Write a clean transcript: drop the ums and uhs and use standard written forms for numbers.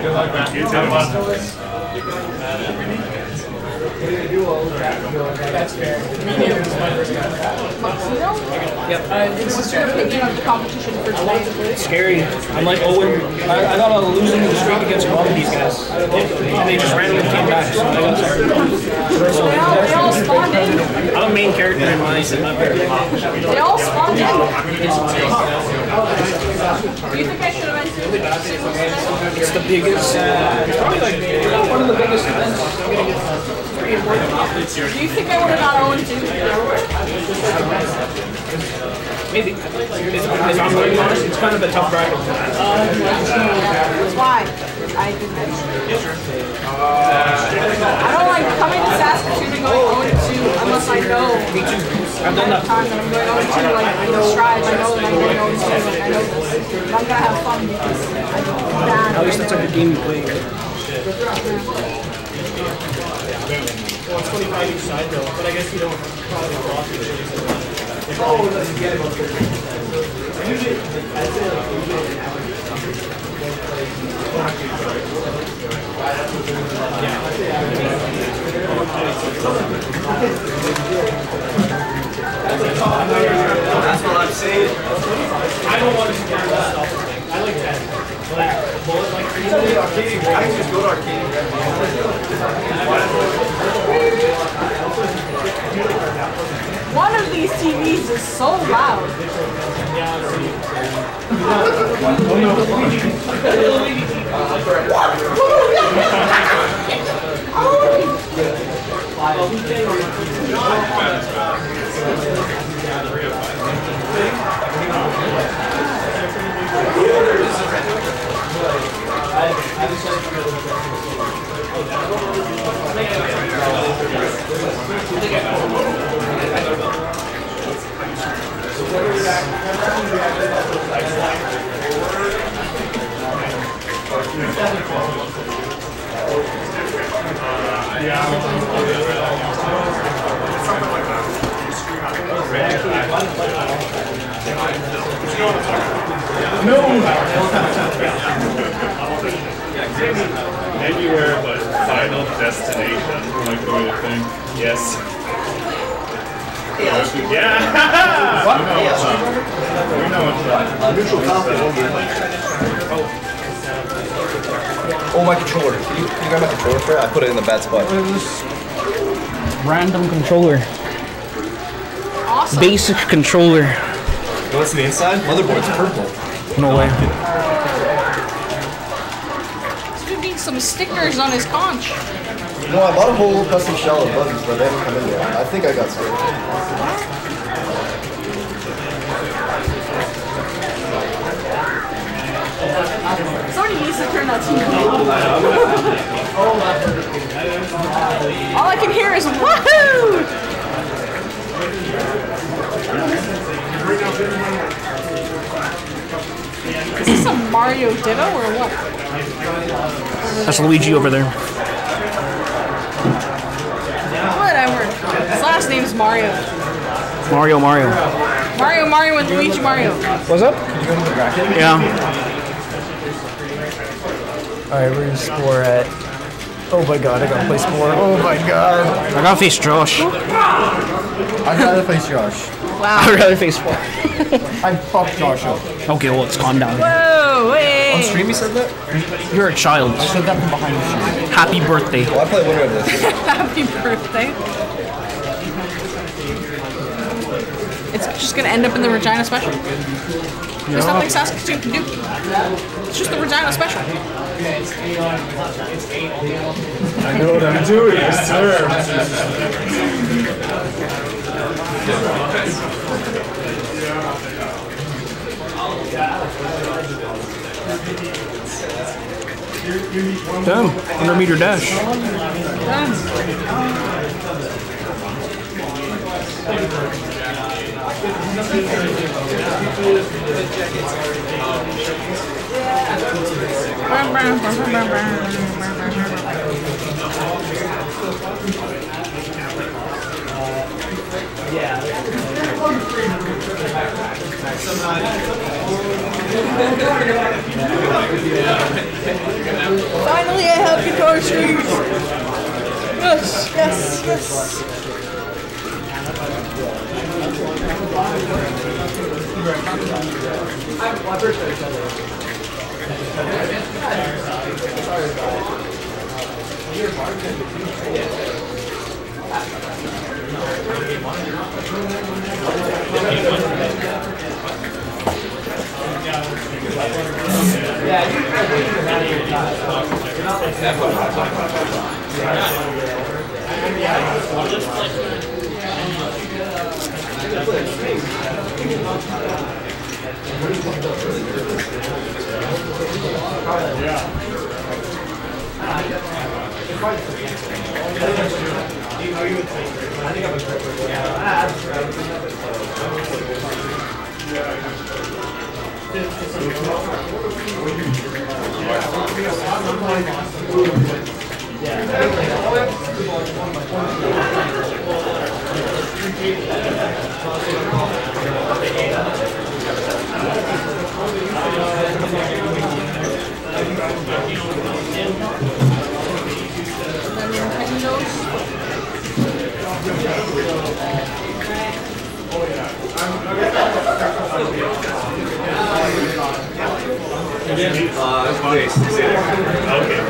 You That's fair. Medium is my first guy. Yep. What's your opinion of the competition for today? It's scary. I'm like Owen. I got a losing streak against one of these guys. And they just randomly came back, so I got started. They all spawned in. I'm a main character in mine. They all spawned in. Do you think I should have entered the singles event? It's the biggest, it's probably like one of the biggest events. Do you think I would have got 0-2? Maybe. If I'm really honest, it's kind of a tough bracket. That's why. I don't like coming to Saskatoon and going 0-2 unless I know. Me too. I've done that. Time that I'm going 0-2, like I know strides, I know that I'm going 0-2, like I know this. But I'm gonna have fun because I know that. At least that's like a game you play. Well, it's 25 each side though, but I guess you don't probably block it. Oh, let's get it. Usually, I'd say like usually That's what I'm saying. I don't want to scare myself. I like that. Like, bullet like crazy. I can just go to arcade and grab One of these TVs is so loud. Anywhere but Final Destination, like the way to think. Yes. Yeah! What? We know it's Neutral conflict. Oh, my controller. Can you grab my controller for it? I put it in the bad spot. Random controller. Awesome. Basic controller. You want to see the inside? Motherboard's purple. No way. There's gonna be some stickers on his conch. No, I bought a whole custom shell of buttons, but they haven't come in yet. I think I got scared. Somebody needs to turn that TV All I can hear is woohoo! Is this a Mario Ditto or what? That's Luigi over there. Whatever. His last name's Mario. Mario. Mario and Luigi Mario. What's up? Yeah. Alright, we're gonna score at. Oh my god, I gotta play score. Oh my god. I gotta face Josh. I'd rather face Josh. Wow. I'd rather face Josh. I fucked Josh up. Okay, well, let's calm down. Whoa, wait. On stream, you said that? You're a child. I said that from behind the stream. Happy birthday. Well, I play winner of this. Happy birthday. It's just gonna end up in the Regina Special. There's nothing Saskatoon can do. It's just the Regina Special. I know what I'm doing, sir. Damn, 100 meter dash. power strings! Yes, yes, yes! Okay.